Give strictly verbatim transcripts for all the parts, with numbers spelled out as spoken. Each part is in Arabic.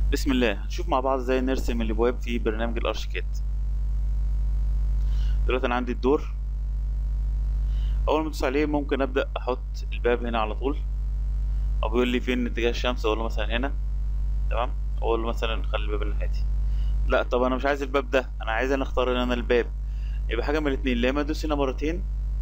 بسم الله، هنشوف مع بعض ازاي نرسم الابواب في برنامج الارشيكاد. دلوقتي انا عندي الدور. اول ما ادوس عليه ممكن ابدا احط الباب هنا على طول، او بيقول لي فين اتجاه الشمس، اقول له مثلا هنا. تمام. اقول له مثلا خلي الباب الناحيتي. لا، طب انا مش عايز الباب ده، انا عايز انا اختار ان انا الباب. يبقى حاجه من الاثنين، يا اما ادوس هنا مرتين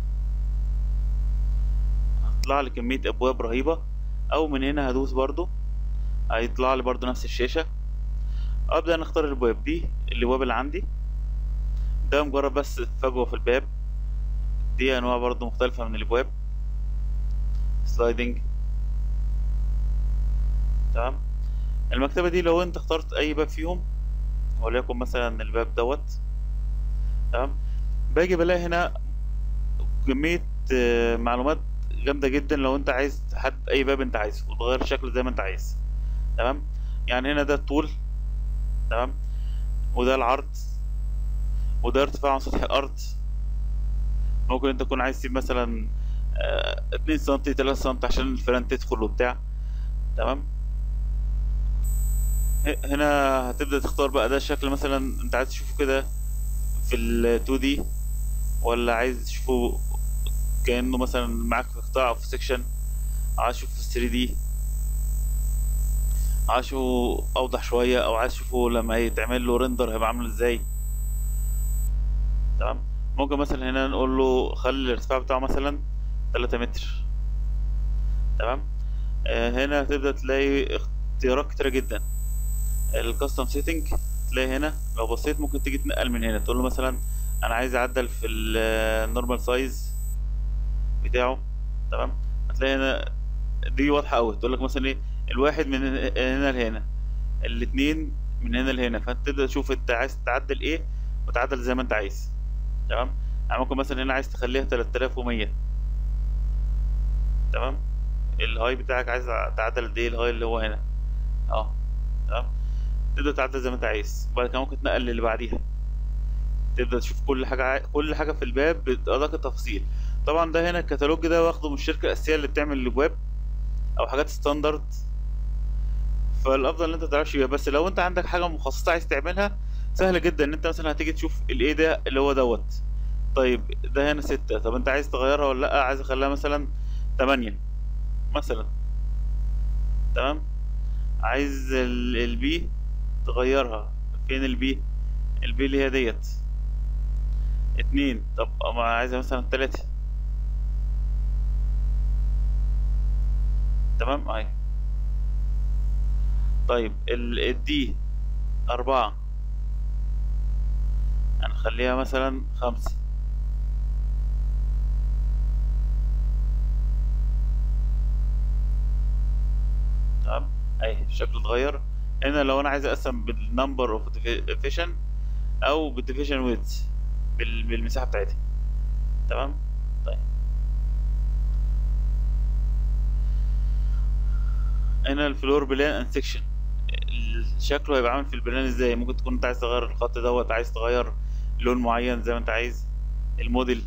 هتطلع لي كميه ابواب رهيبه، او من هنا هدوس برضو هيطلع لي برضو نفس الشاشه. ابدا انا اختار الابواب دي، الابواب اللي عندي ده مجرد بس فجوه في الباب. دي انواع برضو مختلفه من الابواب، سلايدنج. تمام. المكتبة دي لو انت اخترت اي باب فيهم، وليكن مثلا الباب دوت. تمام. باجي بلاقي هنا كمية آه، معلومات جامدة جدا لو انت عايز تحدد اي باب انت عايزه وتغير شكله زي ما انت عايز. تمام. يعني هنا ده الطول. تمام. وده العرض، وده ارتفاع عن سطح الارض. ممكن انت تكون عايز تسيب مثلا آه، اتنين سنتي تلاتة سنتي عشان الفيران تدخل وبتاع. تمام. ه- هنا هتبدأ تختار بقى ده الشكل، مثلا انت عايز تشوفه كده في ال اتنين دي، ولا عايز تشوفه كأنه مثلا معاك في قطاع أو في سيكشن. عايز تشوفه في ثري دي، عايز تشوفه أوضح شوية، أو عايز تشوفه لما يتعمل له ريندر هيبقى عامل ازاي. تمام. ممكن مثلا هنا نقول له خلي الارتفاع بتاعه مثلا تلاتة متر. تمام. آه هنا هتبدأ تلاقي اختيارات كتيرة جدا. الكاستم سيتنج، تلاقي هنا لو بصيت ممكن تيجي تنقل من هنا، تقول له مثلا انا عايز اعدل في النورمال سايز بتاعه. تمام. هتلاقي هنا دي واضحه قوي، تقول لك مثلا ايه، الواحد من هنا لهنا، الاتنين من هنا لهنا، فانت تبدا تشوف انت عايز تعدل ايه وتعدل زي ما انت عايز. تمام. يعني ممكن مثلا هنا عايز تخليها تلاتة آلاف ومية. تمام. الهاي بتاعك عايز تعدل قد ايه، الهاي اللي هو هنا. اه. تمام. تبدا تعدل زي ما انت عايز، وبعد كده ممكن تنقل اللي بعديها، تبدا تشوف كل حاجه عاي... كل حاجه في الباب بادق التفاصيل. طبعا ده هنا الكتالوج ده واخده من الشركه الاساسيه اللي بتعمل الابواب، او حاجات ستاندرد. فالافضل ان انت متعرفش بيها، بس لو انت عندك حاجه مخصصه عايز تعملها، سهل جدا ان انت مثلا هتيجي تشوف الايه ده اللي هو دوت. طيب ده هنا ستة، طب انت عايز تغيرها ولا لا، عايز اخليها مثلا تمانية مثلا. تمام. عايز ال- البي تغيرها، فين البي؟ البي اللي هي ديت اتنين، طب ما عايزها مثلا تلاتة. تمام اهي. طيب ال الدي أربعة، هنخليها مثلا خمسة. تمام. اهي الشكل اتغير. هنا لو انا عايز اقسم بالنمبر اوف ديفيشن، او بالديفيشن ويدث، بالمساحه بتاعتها. تمام. طيب هنا الفلور بلان اند سيكشن، شكله هيبقى عامل في البلان ازاي. ممكن تكون انت عايز تغير الخط دوت، عايز تغير لون معين زي ما انت عايز. الموديل،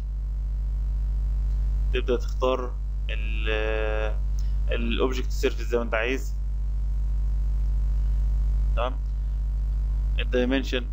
تبدا تختار ال الاوبجكت سيرفيس زي ما انت عايز. تمام. الدايمنشن،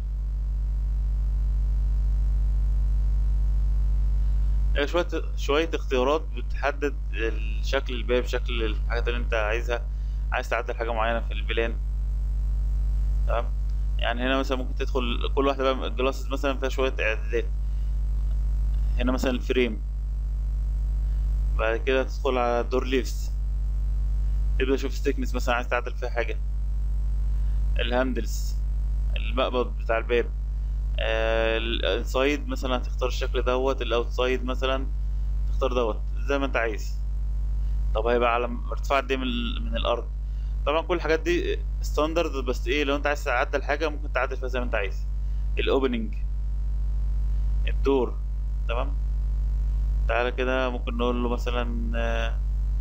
هي شوية شوية اختيارات بتحدد شكل الباب، شكل الحاجات اللي انت عايزها. عايز تعدل حاجة معينة في البلان. تمام. يعني هنا مثلا ممكن تدخل كل واحدة بقى الجلاسز مثلا فيها شوية اعدادات. هنا مثلا الفريم، بعد كده تدخل على الدور ليفز، تبدأ تشوف ستيكنس مثلا عايز تعدل فيها حاجة. الهاندلز، المقبض بتاع الباب. آه السايد مثلا هتختار الشكل دوت، الاوتسايد مثلا تختار دوت زي ما انت عايز. طب هيبقى على ارتفاع قد ايه من, ال- من الارض. طبعا كل الحاجات دي ستاندرد، بس ايه لو انت عايز تعدل حاجه ممكن تعدل فيها زي ما انت عايز. الاوبننج، الدور. تمام. تعالى كده ممكن نقول له مثلا آه،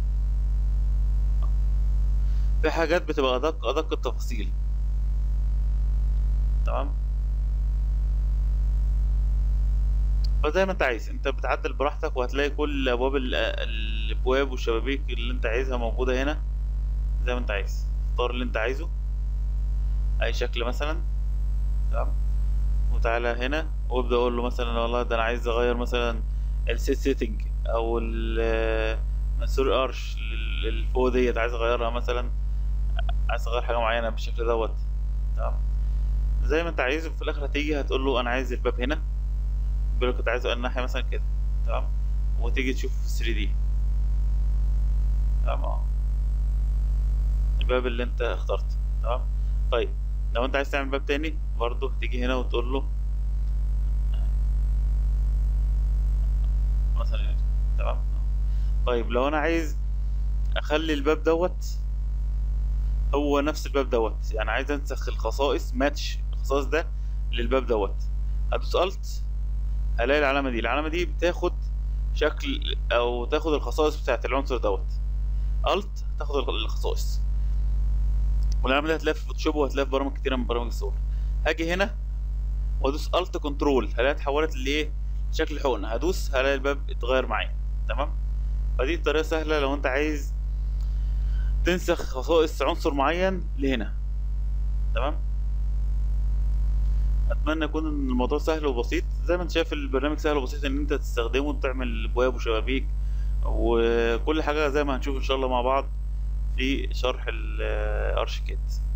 في حاجات بتبقى ادق ادق التفاصيل. تمام. فزي ما انت عايز انت بتعدل براحتك، وهتلاقي كل ابواب ال- الابواب والشبابيك اللي انت عايزها موجوده هنا. زي ما انت عايز اختار اللي انت عايزه. اي شكل مثلا. تمام. وتعالى هنا وابدا اقول له مثلا والله ده انا عايز اغير مثلا السيت سيتنج او ال- منسور الارش اللي فوق ديت، عايز اغيرها مثلا، عايز اغير حاجه معينه بالشكل دوت. تمام. زي ما انت عايزه، في الاخر هتيجي هتقول له انا عايز الباب هنا، بيقول لك كنت عايزه الناحيه مثلا كده. تمام. وتيجي تشوف في ثري دي. تمام. اه الباب اللي انت اخترته. تمام. طيب لو انت عايز تعمل باب تاني برضه هتيجي هنا وتقول له مثلا هنا. تمام. طيب لو انا عايز اخلي الباب دوت هو نفس الباب دوت، يعني عايز انسخ الخصائص، ماتش الخصائص ده للباب دوت، هدوس الت، هلاقي العلامه دي. العلامه دي بتاخد شكل او تاخد الخصائص بتاعت العنصر دوت. الت تاخد الخصائص، والعلامه دي هتلاقيها في فوتوشوب وهتلاقيها في برامج كتيره من برامج الصور. هاجي هنا وادوس الت كنترول، هلاقيها اتحولت لايه؟ شكل حقنه. هدوس هلاقي الباب اتغير معايا. تمام. فدي طريقه سهله لو انت عايز تنسخ خصائص عنصر معين لهنا. تمام. اتمنى يكون الموضوع سهل وبسيط. زي ما انت شايف البرنامج سهل وبسيط ان انت تستخدمه وتعمل ابواب وشبابيك وكل حاجه زي ما هنشوف ان شاء الله مع بعض في شرح الارشيكاد.